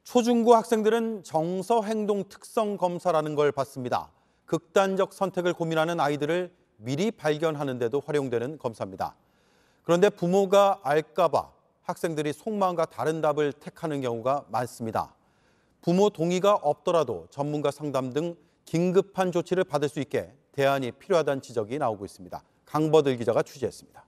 초중고 학생들은 정서 행동 특성 검사라는 걸 받습니다. 극단적 선택을 고민하는 아이들을 미리 발견하는 데도 활용되는 검사입니다. 그런데 부모가 알까 봐 학생들이 속마음과 다른 답을 택하는 경우가 많습니다. 부모 동의가 없더라도 전문가 상담 등 긴급한 조치를 받을 수 있게 대안이 필요하다는 지적이 나오고 있습니다. 강버들 기자가 취재했습니다.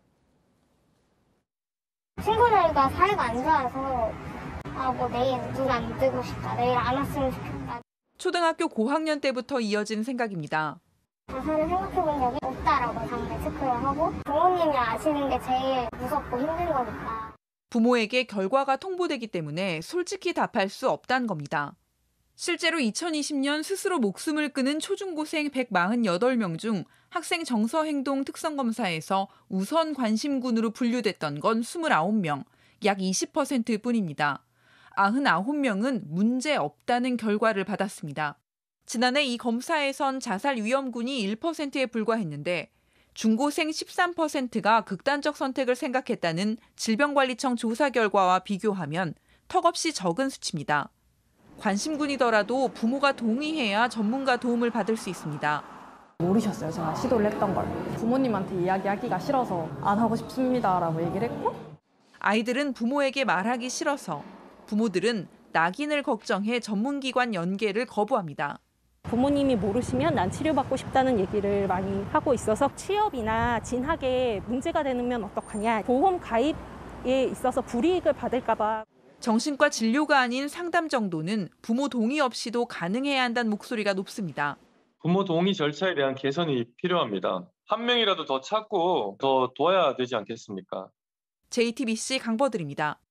친구들과 사이가 안 좋아서 내일 눈 안 뜨고 싶다. 내일 안 왔으면 좋겠다. 초등학교 고학년 때부터 이어진 생각입니다. 자세히 생각해본 적이 없다라고 당연히 체크를 하고 부모님이 아시는 게 제일 무섭고 힘든 거니까. 부모에게 결과가 통보되기 때문에 솔직히 답할 수 없다는 겁니다. 실제로 2020년 스스로 목숨을 끊은 초중고생 148명 중 학생 정서행동 특성검사에서 우선 관심군으로 분류됐던 건 29명, 약 20%뿐입니다. 99명은 문제 없다는 결과를 받았습니다. 지난해 이 검사에선 자살 위험군이 1%에 불과했는데 중고생 13%가 극단적 선택을 생각했다는 질병관리청 조사 결과와 비교하면 턱없이 적은 수치입니다. 관심군이더라도 부모가 동의해야 전문가 도움을 받을 수 있습니다. 모르셨어요. 제가 시도를 했던 걸. 부모님한테 이야기하기가 싫어서 안 하고 싶습니다라고 얘기를 했고 아이들은 부모에게 말하기 싫어서, 부모들은 낙인을 걱정해 전문기관 연계를 거부합니다. 부모님이 모르시면 난 치료받고 싶다는 얘기를 많이 하고 있어서 취업이나 진학에 문제가 되면 어떡하냐. 보험 가입에 있어서 불이익을 받을까 봐. 정신과 진료가 아닌 상담 정도는 부모 동의 없이도 가능해야 한다는 목소리가 높습니다. 부모 동의 절차에 대한 개선이 필요합니다. 한 명이라도 더 찾고 더 도와야 되지 않겠습니까? JTBC 강버들입니다.